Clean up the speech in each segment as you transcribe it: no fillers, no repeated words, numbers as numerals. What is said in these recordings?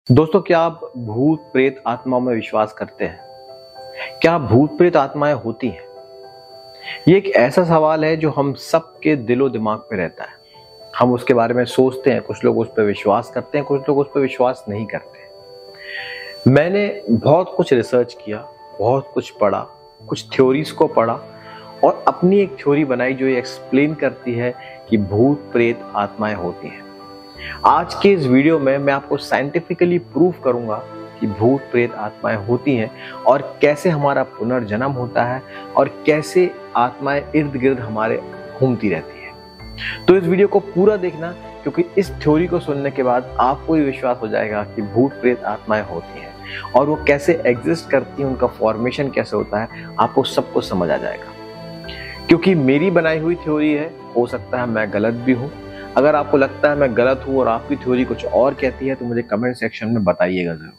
दोस्तों, क्या आप भूत प्रेत आत्माओं में विश्वास करते हैं? क्या भूत प्रेत आत्माएं होती हैं? ये एक ऐसा सवाल है जो हम सबके दिलो दिमाग पे रहता है। हम उसके बारे में सोचते हैं, कुछ लोग उस पर विश्वास करते हैं, कुछ लोग उस पर विश्वास नहीं करते। मैंने बहुत कुछ रिसर्च किया, बहुत कुछ पढ़ा, कुछ थ्योरीज को पढ़ा और अपनी एक थ्योरी बनाई जो ये एक्सप्लेन करती है कि भूत प्रेत आत्माएं होती हैं। आज के इस वीडियो में मैं आपको साइंटिफिकली प्रूव करूंगा कि भूत प्रेत आत्माएं होती हैं और कैसे हमारा पुनर्जन्म होता है और कैसे आत्माएं इर्द गिर्द हमारे घूमती रहती हैं। तो इस वीडियो को पूरा देखना, क्योंकि इस थ्योरी को सुनने के बाद आपको ये विश्वास हो जाएगा कि भूत प्रेत आत्माएं होती हैं और वो कैसे एग्जिस्ट करती हैं, उनका फॉर्मेशन कैसे होता है, आपको सब कुछ समझ आ जाएगा। क्योंकि मेरी बनाई हुई थ्योरी है, हो सकता है मैं गलत भी हूँ। अगर आपको लगता है मैं गलत हूं और आपकी थ्योरी कुछ और कहती है तो मुझे कमेंट सेक्शन में बताइएगा जरूर।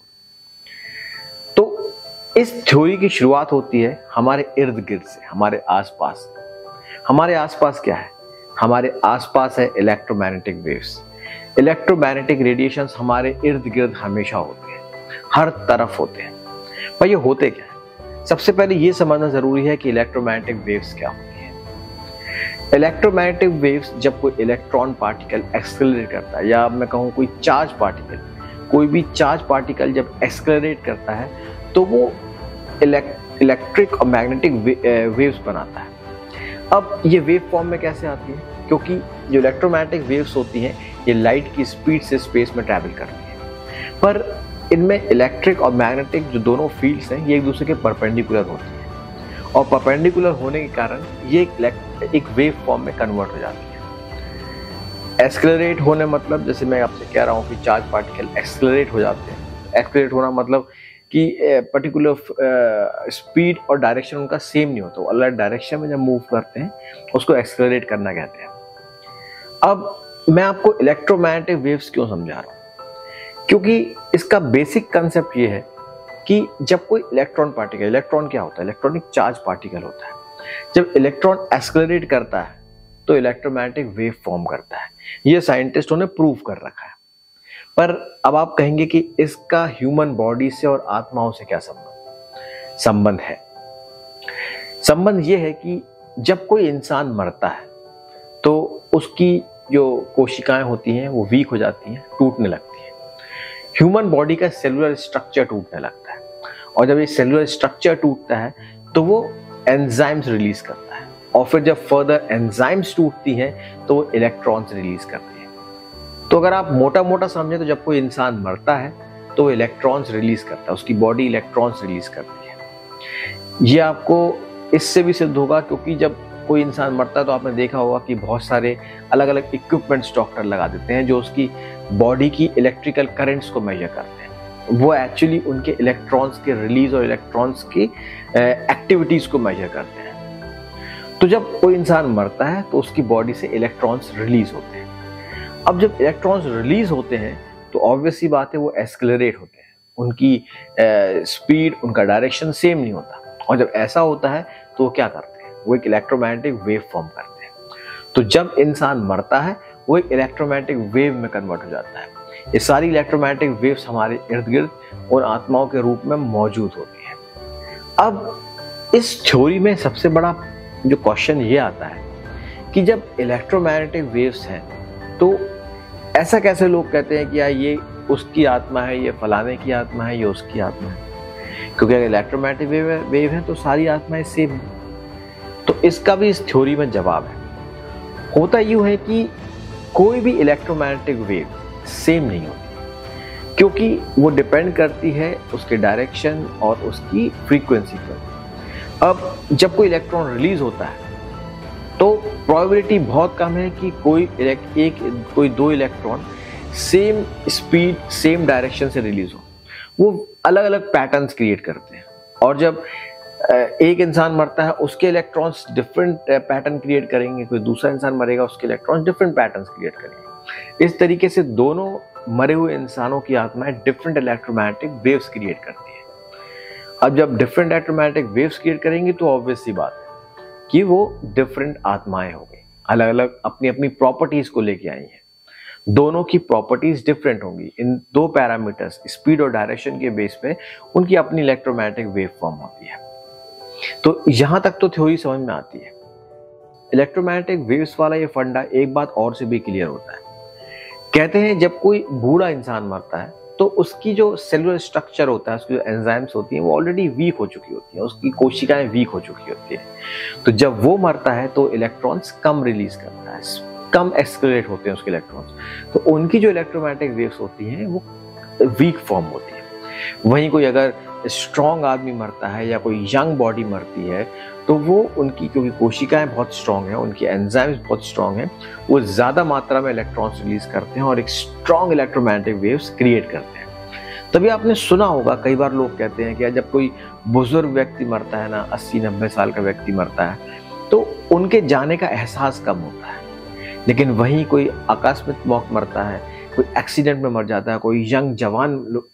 तो इस थ्योरी की शुरुआत होती है हमारे इर्द गिर्द से, हमारे आसपास। हमारे आसपास क्या है? हमारे आसपास है इलेक्ट्रोमैग्नेटिक वेव्स। इलेक्ट्रोमैग्नेटिक रेडिएशंस हमारे इर्द गिर्द हमेशा होते हैं, हर तरफ होते हैं। पर ये होते क्या है? सबसे पहले ये समझना जरूरी है कि इलेक्ट्रोमैग्नेटिक वेव्स क्या होती है। इलेक्ट्रोमैग्नेटिक वेव्स जब कोई इलेक्ट्रॉन पार्टिकल एक्सेलरेट करता है, या मैं कहूँ कोई चार्ज पार्टिकल, कोई भी चार्ज पार्टिकल जब एक्सेलरेट करता है तो वो इलेक्ट्रिक और मैग्नेटिक वेव्स बनाता है। अब ये वेव फॉर्म में कैसे आती है? क्योंकि जो इलेक्ट्रोमैग्नेटिक वेव्स होती हैं ये लाइट की स्पीड से स्पेस में ट्रैवल करती है, पर इनमें इलेक्ट्रिक और मैग्नेटिक जो दोनों फील्ड्स हैं ये एक दूसरे के परपेंडिकुलर होती हैं और परपेंडिकुलर होने के कारण ये एक वेव फॉर्म में कन्वर्ट हो जाती है। एक्सेलरेट होने मतलब, जैसे मैं आपसे कह रहा हूँ कि चार्ज पार्टिकल एक्सेलरेट हो जाते हैं। एक्सेलरेट होना मतलब कि पर्टिकुलर स्पीड और डायरेक्शन उनका सेम नहीं होता, वो अलग डायरेक्शन में जब मूव करते हैं उसको एक्सेलरेट करना कहते हैं। अब मैं आपको इलेक्ट्रोमैग्नेटिक वेव्स क्यों समझा रहा हूँ? क्योंकि इसका बेसिक कंसेप्ट ये है कि जब कोई इलेक्ट्रॉन पार्टिकल, इलेक्ट्रॉन क्या होता है? इलेक्ट्रॉनिक चार्ज पार्टिकल होता है। जब इलेक्ट्रॉन एक्सेलरेट करता है तो इलेक्ट्रोमैग्नेटिक वेव फॉर्म करता है। ये साइंटिस्टों ने प्रूव कर रखा है। पर अब आप कहेंगे कि इसका ह्यूमन बॉडी से और आत्माओं से क्या संबंध है? संबंध ये है कि जब कोई इंसान मरता है तो उसकी जो कोशिकाएं होती हैं वो वीक हो जाती हैं, टूटने लगती हैं। ह्यूमन बॉडी का सेलुलर स्ट्रक्चर टूटने लगता है और जब ये सेलुलर स्ट्रक्चर टूटता है तो वो एंजाइम्स रिलीज करता है और फिर जब फर्दर एंजाइम्स टूटती हैं तो वो इलेक्ट्रॉन्स रिलीज करती है। तो अगर आप मोटा मोटा समझे तो जब कोई इंसान मरता है तो वो इलेक्ट्रॉन्स रिलीज करता है, उसकी बॉडी इलेक्ट्रॉन्स रिलीज करती है। ये आपको इससे भी सिद्ध होगा, क्योंकि जब कोई इंसान मरता है तो आपने देखा होगा कि बहुत सारे अलग अलग इक्विपमेंट्स डॉक्टर लगा देते हैं जो उसकी बॉडी की इलेक्ट्रिकल करंट्स को मेजर करते हैं। वो एक्चुअली उनके इलेक्ट्रॉन्स के रिलीज और इलेक्ट्रॉन्स की एक्टिविटीज को मेजर करते हैं। तो जब कोई इंसान मरता है तो उसकी बॉडी से इलेक्ट्रॉन्स रिलीज होते हैं। अब जब इलेक्ट्रॉन्स रिलीज होते हैं तो ऑब्वियस सी बात है वो एक्सेलरेट होते हैं, उनकी स्पीड, उनका डायरेक्शन सेम नहीं होता। और जब ऐसा होता है तो वो क्या करते हैं? वो एक इलेक्ट्रोमैग्नेटिक वेव फॉर्म करते हैं। तो जब इंसान मरता है वो एक इलेक्ट्रोमैग्नेटिक वेव में कन्वर्ट हो जाता है। ये सारी इलेक्ट्रोमैग्नेटिक वेव्स हमारे इर्द गिर्द और आत्माओं के रूप में मौजूद होती हैं। अब इस थ्योरी में सबसे बड़ा जो क्वेश्चन ये आता है कि जब इलेक्ट्रोमैग्नेटिक वेव्स हैं तो ऐसा कैसे लोग कहते हैं कि यार ये उसकी आत्मा है, ये फलाने की आत्मा है, ये उसकी आत्मा है? क्योंकि अगर इलेक्ट्रोमैग्नेटिक वेव है तो सारी आत्माएं सेम है। तो इसका भी इस थ्योरी में जवाब है। होता यूं है कि कोई भी इलेक्ट्रोमैग्नेटिक वेव सेम नहीं होती, क्योंकि वो डिपेंड करती है उसके डायरेक्शन और उसकी फ्रीक्वेंसी पर। अब जब कोई इलेक्ट्रॉन रिलीज होता है तो प्रोबेबिलिटी बहुत कम है कि कोई दो electron same speed, same direction से रिलीज हो। वो अलग अलग पैटर्न्स क्रिएट करते हैं और जब एक इंसान मरता है उसके इलेक्ट्रॉन्स डिफरेंट पैटर्न क्रिएट करेंगे, कोई दूसरा इंसान मरेगा उसके इलेक्ट्रॉन्स डिफरेंट पैटर्न्स क्रिएट करेंगे। इस तरीके से दोनों मरे हुए इंसानों की आत्माएं डिफरेंट इलेक्ट्रोमैग्नेटिक वेव्स क्रिएट करती है। अब जब डिफरेंट इलेक्ट्रोमैग्नेटिक वेव्स क्रिएट करेंगी तो ऑब्वियस सी बात है कि वो डिफरेंट आत्माएं हो गई, अलग अलग अपनी अपनी प्रॉपर्टीज को लेके आई हैं। दोनों की प्रॉपर्टीज डिफरेंट होंगी। इन दो पैरामीटर्स स्पीड और डायरेक्शन के बेस पे उनकी अपनी इलेक्ट्रोमैग्नेटिक वेव फॉर्म होती है। तो यहां तक तो थ्योरी समझ में आती है। इलेक्ट्रोमैग्नेटिक वेव्स वाला ये फंडा एक बात और से भी क्लियर होता है। कहते हैं जब कोई बूढ़ा इंसान मरता है तो उसकी जो सेलुलर स्ट्रक्चर होता है, उसकी जो एंजाइम्स होती हैं वो ऑलरेडी वीक हो चुकी होती हैं, उसकी कोशिकाएं वीक हो चुकी होती है। तो जब वो मरता है तो इलेक्ट्रॉन्स कम रिलीज करता है, कम एक्सेलरेट होते हैं उसके इलेक्ट्रॉन्स, तो उनकी जो इलेक्ट्रोमैग्नेटिक वेव्स होती हैं वो वीक फॉर्म होती है। वहीं कोई अगर स्ट्रॉन्ग आदमी मरता है या कोई यंग बॉडी मरती है तो वो उनकी, क्योंकि कोशिकाएं बहुत स्ट्रॉन्ग हैं, उनकी एंजाइम्स बहुत स्ट्रॉन्ग हैं, वो ज्यादा मात्रा में इलेक्ट्रॉन्स रिलीज करते हैं और एक स्ट्रॉन्ग इलेक्ट्रोमैग्नेटिक वेव्स क्रिएट करते हैं। तभी आपने सुना होगा कई बार लोग कहते हैं कि जब कोई बुजुर्ग व्यक्ति मरता है ना, 80-90 साल का व्यक्ति मरता है तो उनके जाने का एहसास कम होता है। लेकिन वहीं कोई आकस्मिक मौत मरता है, कोई एक्सीडेंट में मर जाता है, कोई यंग जवान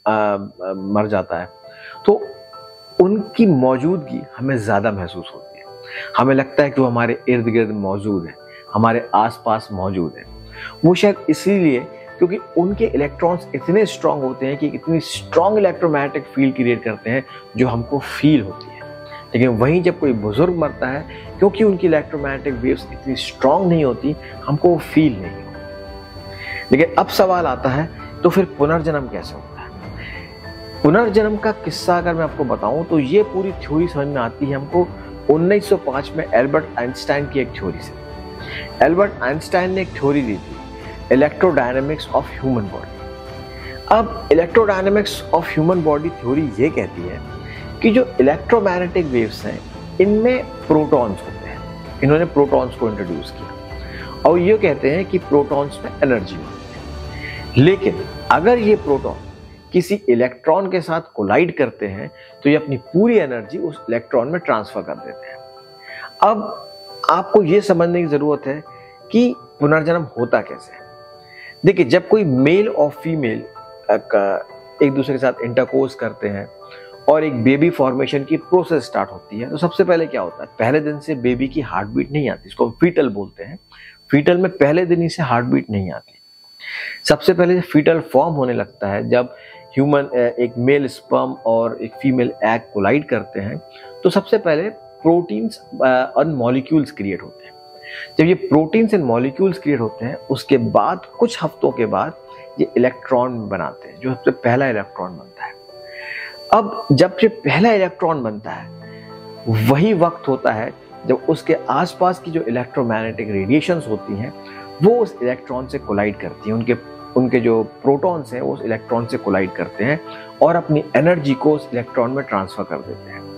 मर जाता है, तो उनकी मौजूदगी हमें ज्यादा महसूस होती है। हमें लगता है कि वो हमारे इर्द गिर्द मौजूद है, हमारे आसपास मौजूद है। वो शायद इसीलिए क्योंकि उनके इलेक्ट्रॉन्स इतने स्ट्रांग होते हैं कि इतनी स्ट्रांग इलेक्ट्रोमैग्नेटिक फील्ड क्रिएट करते हैं जो हमको फील होती है। लेकिन वहीं जब कोई बुजुर्ग मरता है, क्योंकि उनकी इलेक्ट्रोमैग्नेटिक वेव्स इतनी स्ट्रांग नहीं होती, हमको वो फील नहीं होती। लेकिन अब सवाल आता है तो फिर पुनर्जन्म कैसे होता है? पुनर्जन्म का किस्सा अगर मैं आपको बताऊं तो ये पूरी थ्योरी समझ में आती है हमको 1905 में एल्बर्ट आइंस्टाइन की एक थ्योरी से। एल्बर्ट आइंस्टाइन ने एक थ्योरी दी थी, इलेक्ट्रोडायनेमिक्स ऑफ ह्यूमन बॉडी। अब electrodynamics of human body theory ये कहती है कि जो इलेक्ट्रोमैग्नेटिक वेव्स हैं इनमें प्रोटॉन्स होते हैं। इन्होंने प्रोटॉन्स को इंट्रोड्यूस किया और ये कहते हैं कि प्रोटॉन्स में एनर्जी होती है। लेकिन अगर ये प्रोटॉन किसी इलेक्ट्रॉन के साथ कोलाइड करते हैं तो ये अपनी पूरी एनर्जी उस इलेक्ट्रॉन में ट्रांसफर कर देते हैं। अब आपको ये समझने की जरूरत है कि पुनर्जन्म होता कैसे है। देखिए, जब कोई मेल और फीमेल एक दूसरे के साथ इंटरकोर्स करते हैं और एक बेबी फॉर्मेशन की प्रोसेस स्टार्ट होती है, तो सबसे पहले क्या होता है, पहले दिन से बेबी की हार्ट बीट नहीं आती, इसको हम फीटल बोलते हैं। फीटल में पहले दिन ही से हार्ट बीट नहीं आती। सबसे पहले फीटल फॉर्म होने लगता है जब ह्यूमन एक मेल स्पर्म और एक फीमेल एग कोलाइड करते हैं, तो सबसे पहले प्रोटीन्स और मॉलिक्यूल्स क्रिएट होते हैं। जब ये प्रोटीन्स एंड मॉलिक्यूल्स क्रिएट होते हैं, उसके बाद कुछ हफ्तों के बाद ये इलेक्ट्रॉन बनाते हैं, जो सबसे पहला इलेक्ट्रॉन बनता है। अब जब ये पहला इलेक्ट्रॉन बनता है, वही वक्त होता है जब उसके आसपास की जो इलेक्ट्रोमैग्नेटिक रेडिएशंस होती हैं वो उस इलेक्ट्रॉन से कोलाइड करती हैं। उनके जो प्रोटॉन्स हैं वो उस इलेक्ट्रॉन से कोलाइड करते हैं और अपनी एनर्जी को उस इलेक्ट्रॉन में ट्रांसफर कर देते हैं।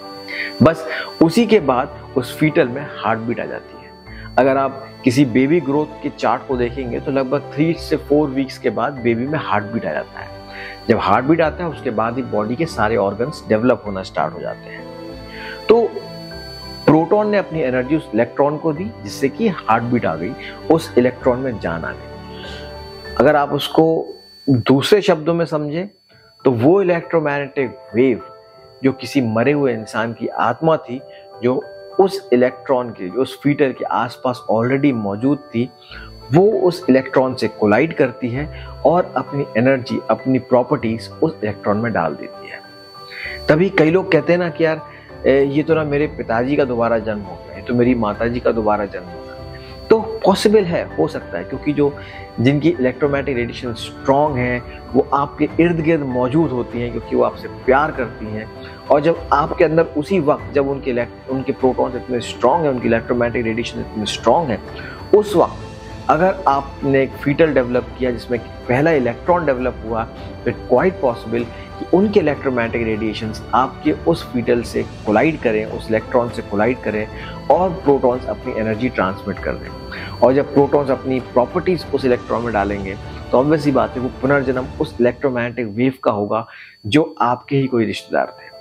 बस उसी के बाद उस फीटल में हार्ट बीट आ जाती है। अगर आप किसी बेबी ग्रोथ के चार्ट को देखेंगे तो लगभग 3 से 4 वीक्स के बाद बेबी में हार्ट बीट आ जाता है। जब हार्ट बीट आता है उसके बाद ही बॉडी के सारे ऑर्गन्स डेवलप होना स्टार्ट हो जाते हैं। तो प्रोटॉन ने अपनी एनर्जी उस इलेक्ट्रॉन को दी, जिससे कि हार्ट बीट आ गई, उस इलेक्ट्रॉन में जान आ गई। अगर आप उसको दूसरे शब्दों में समझें तो वो इलेक्ट्रोमैग्नेटिक वेव जो किसी मरे हुए इंसान की आत्मा थी, जो उस इलेक्ट्रॉन के, जो उस फीटल के आसपास ऑलरेडी मौजूद थी, वो उस इलेक्ट्रॉन से कोलाइड करती है और अपनी एनर्जी, अपनी प्रॉपर्टीज उस इलेक्ट्रॉन में डाल देती है। तभी कई लोग कहते हैं ना कि यार ये तो ना मेरे पिताजी का दोबारा जन्म हो गया, तो मेरी माताजी का दोबारा जन्म हो गया। तो पॉसिबल है, हो सकता है, क्योंकि जो जिनकी इलेक्ट्रोमैग्नेटिक रेडिएशन स्ट्रांग है वो आपके इर्द गिर्द मौजूद होती हैं, क्योंकि वो आपसे प्यार करती हैं। और जब आपके अंदर उसी वक्त जब उनके प्रोटॉन्स इतने स्ट्रांग हैं, उनकी इलेक्ट्रोमैग्नेटिक रेडिएशन इतनी स्ट्रांग है, उस वक्त अगर आपने एक फीटल डेवलप किया जिसमें पहला इलेक्ट्रॉन डेवलप हुआ, तो इट क्वाइट पॉसिबल कि उनके इलेक्ट्रोमैग्नेटिक रेडिएशंस आपके उस फीटल से कोलाइड करें, उस इलेक्ट्रॉन से कोलाइड करें और प्रोटॉन्स अपनी एनर्जी ट्रांसमिट कर दें। और जब प्रोटॉन्स अपनी प्रॉपर्टीज उस इलेक्ट्रॉन में डालेंगे तो ऑब्वियस सी बात है वो पुनर्जन्म उस इलेक्ट्रोमैग्नेटिक वेव का होगा जो आपके ही कोई रिश्तेदार थे।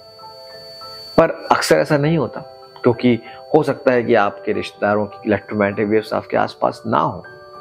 पर अक्सर ऐसा नहीं होता, क्योंकि हो सकता है कि आपके रिश्तेदारों की इलेक्ट्रोमैग्नेटिक वेव्स आपके आसपास ना हो।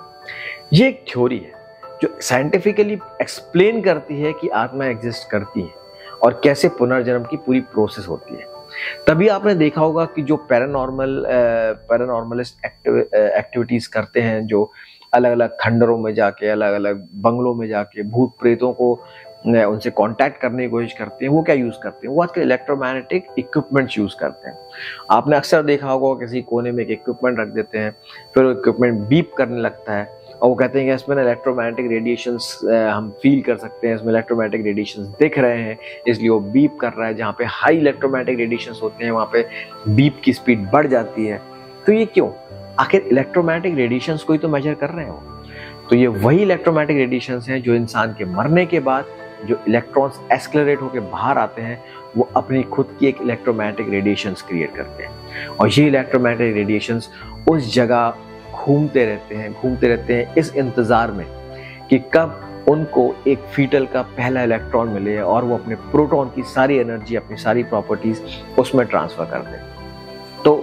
ये एक थ्योरी है जो साइंटिफिकली एक्सप्लेन करती है कि आत्मा एग्जिस्ट करती है और कैसे पुनर्जन्म की पूरी प्रोसेस होती है। तभी आपने देखा होगा कि जो पैरानॉर्मलिस्ट एक्टिविटीज करते हैं, जो अलग अलग खंडरों में जाके, अलग अलग बंगलों में जाके भूत प्रेतों को उनसे कांटेक्ट करने की कोशिश करते हैं। वो क्या यूज करते हैं? वो आजकल इलेक्ट्रोमैग्नेटिक इक्विपमेंट्स यूज करते हैं। आपने अक्सर देखा होगा किसी कोने में एक इक्विपमेंट रख देते हैं, फिर वो इक्विपमेंट बीप करने लगता है और वो कहते हैं कि इसमें इलेक्ट्रोमैग्नेटिक रेडिएशंस हम फील कर सकते हैं, इसमें इलेक्ट्रोमैग्नेटिक रेडिएशंस दिख रहे हैं, इसलिए वो बीप कर रहा है। जहाँ पे हाई इलेक्ट्रोमैग्नेटिक रेडिएशंस होते हैं वहाँ पे बीप की स्पीड बढ़ जाती है। तो ये क्यों? आखिर इलेक्ट्रोमैग्नेटिक रेडिएशंस को ही तो मेजर कर रहे हैं वो। तो ये वही इलेक्ट्रोमैग्नेटिक रेडिएशंस हैं जो इंसान के मरने के बाद जो इलेक्ट्रॉन्स एक्सेलरेट होकर बाहर आते हैं, वो अपनी खुद की एक इलेक्ट्रोमैग्नेटिक रेडिएशंस क्रिएट करते हैं। और ये इलेक्ट्रोमैग्नेटिक रेडिएशंस उस जगह घूमते रहते हैं इस इंतजार में कि कब उनको एक फीटल का पहला इलेक्ट्रॉन मिले और वो अपने प्रोटॉन की सारी एनर्जी, अपनी सारी प्रॉपर्टीज उसमें ट्रांसफर कर दें। तो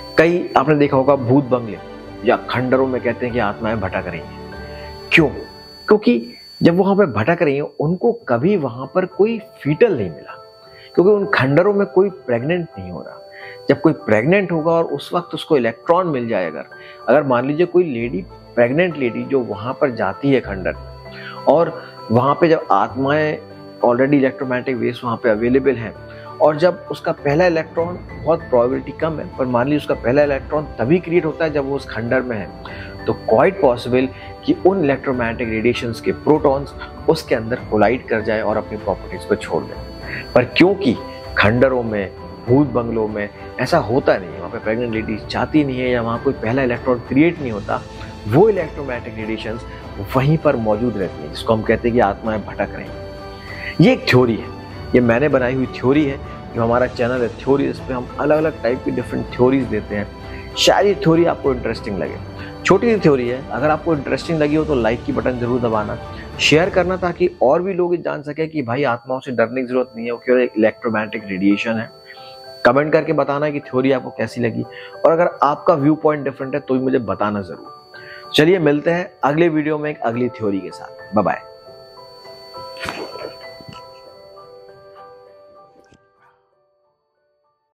कई आपने देखा होगा भूत बंगले या खंडरों में कहते हैं कि आत्माएं भटक रही हैं। क्यों? क्योंकि जब वहां पे भटक रही हैं उनको कभी वहां पर कोई फीटल नहीं मिला, क्योंकि उन खंडरों में कोई प्रेग्नेंट नहीं हो रहा। जब कोई प्रेग्नेंट होगा और उस वक्त उसको इलेक्ट्रॉन मिल जाए, अगर मान लीजिए कोई लेडी, प्रेग्नेंट लेडी जो वहां पर जाती है खंडर में, और वहां पे जब आत्माएं ऑलरेडी इलेक्ट्रोमैग्नेटिक वेव्स वहां पे अवेलेबल हैं, और जब उसका पहला इलेक्ट्रॉन, बहुत प्रोबेबिलिटी कम है पर मान लीजिए उसका पहला इलेक्ट्रॉन तभी क्रिएट होता है जब वो उस खंडर में है, तो क्वाइट पॉसिबल कि उन इलेक्ट्रोमैग्नेटिक रेडिएशंस के प्रोटॉन्स उसके अंदर कोलाइड कर जाए और अपनी प्रॉपर्टीज को छोड़ दें। पर क्योंकि खंडरों में, भूत बंगलों में ऐसा होता नहीं है, वहाँ पे प्रेग्नेंट लेडीज जाती नहीं है या वहाँ कोई पहला इलेक्ट्रॉन क्रिएट नहीं होता, वो इलेक्ट्रोमैग्नेटिक रेडिएशंस वहीं पर मौजूद रहती हैं, जिसको हम कहते हैं कि आत्माएं भटक रही हैं। ये एक थ्योरी है, ये मैंने बनाई हुई थ्योरी है। जो हमारा चैनल है थ्योरी, इस पर हम अलग अलग टाइप की डिफरेंट थ्योरीज देते हैं। शायद ये थ्योरी आपको इंटरेस्टिंग लगे। छोटी सी थ्योरी है, अगर आपको इंटरेस्टिंग लगी हो तो लाइक की बटन जरूर दबाना, शेयर करना, ताकि और भी लोग जान सके कि भाई आत्माओं से डरने की जरूरत नहीं है, वो केवल एक इलेक्ट्रोमैग्नेटिक रेडिएशन है। कमेंट करके बताना कि थ्योरी आपको कैसी लगी, और अगर आपका व्यू पॉइंट डिफरेंट है तो भी मुझे बताना जरूर। चलिए मिलते हैं अगले वीडियो में एक अगली थ्योरी के साथ। Bye bye.